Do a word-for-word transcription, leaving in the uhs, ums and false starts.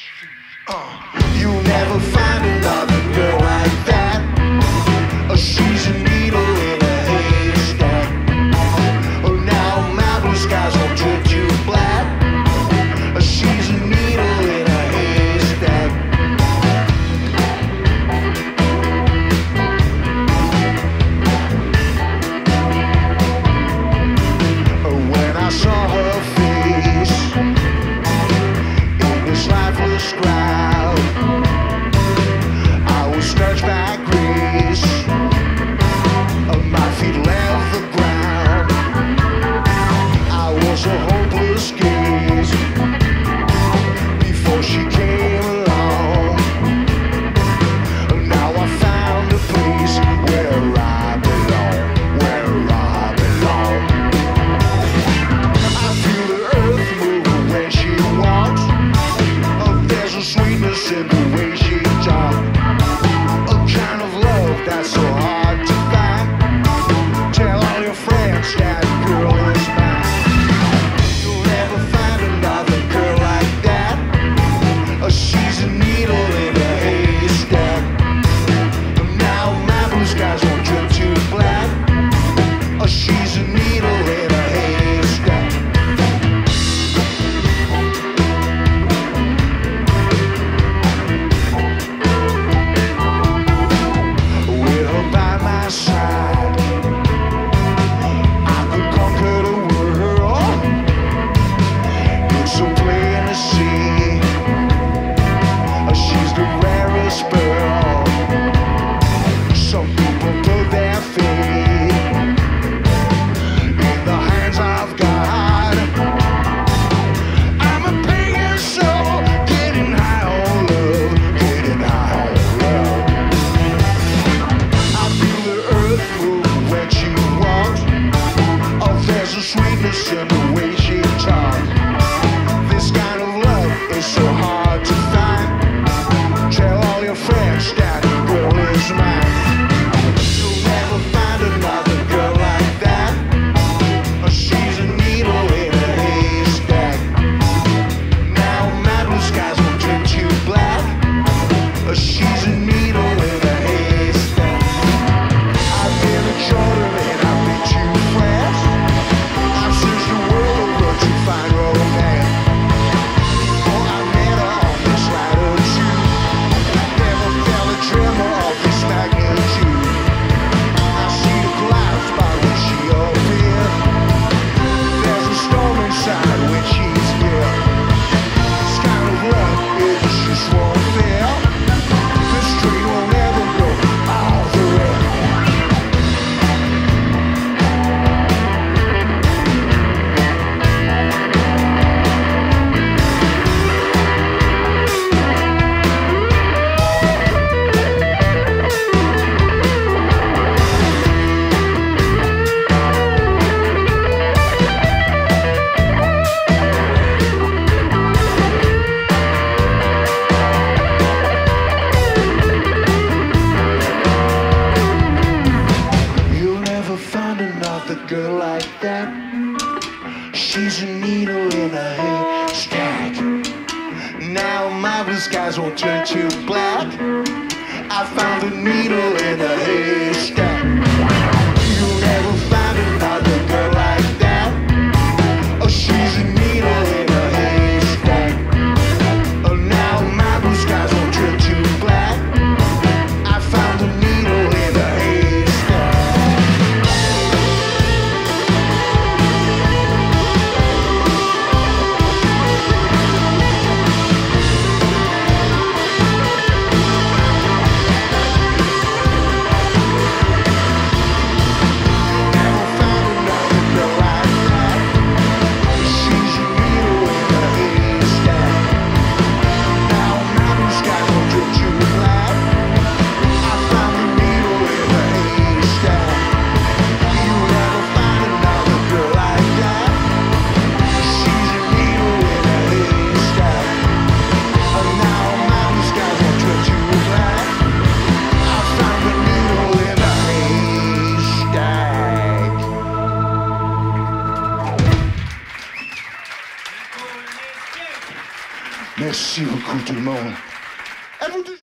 You'll never find another girl like that. Oh, she's a needle in a haystack. Oh, now my blue skies won't turn to black. Oh, she's a needle in a haystack. Oh, when I saw her face in this lifeless crowd, I was snatched by grace. My feet left the ground. I was a hopeless gaze before she came along. Now I found a place where I belong, where I belong. I feel the earth move when she walks. Oh, there's a sweetness in the way she talks. A kind of love that's so hard to find. Tell all your friends that girl is mine. You'll never find another girl like that. Oh, she's a needle in a haystack. Now my blue skies won't turn to black. Oh, she's a needle in a haystack. With her by my side, I could conquer the world. It's so plain to see. She's the rarest pearl. Some people put their faith in the hands of God. I'm a pagan soul, getting high on love, getting high on love. I feel the earth move when she walks. Oh, there's a sweetness in the way she talks. This kind of love is so hard to find. Tell all your friends that girl is mine. You'll never find another girl like that. Oh, she's a needle in a haystack. Now my blue skies will turn to black. Oh, she's a needle in a haystack. I've been to Jordan and I've been to France. I've searched the world over to find romance. Oh, I met her on this ladder too. Never felt a tremor of this magnitude. I see the clouds by when she appeared. There's a storm inside when she's here. This kind of love is just won't fail. This train will never go off the rail. You'll never find another girl like that. She's a needle in a haystack. Now my blue skies won't turn to black. I found a needle in a haystack. You'll never find another girl like that. Oh, she's a needle in a haystack. Oh, now my blue skies won't turn to black. I found a needle in a haystack. Merci beaucoup tout le monde. À vous tous.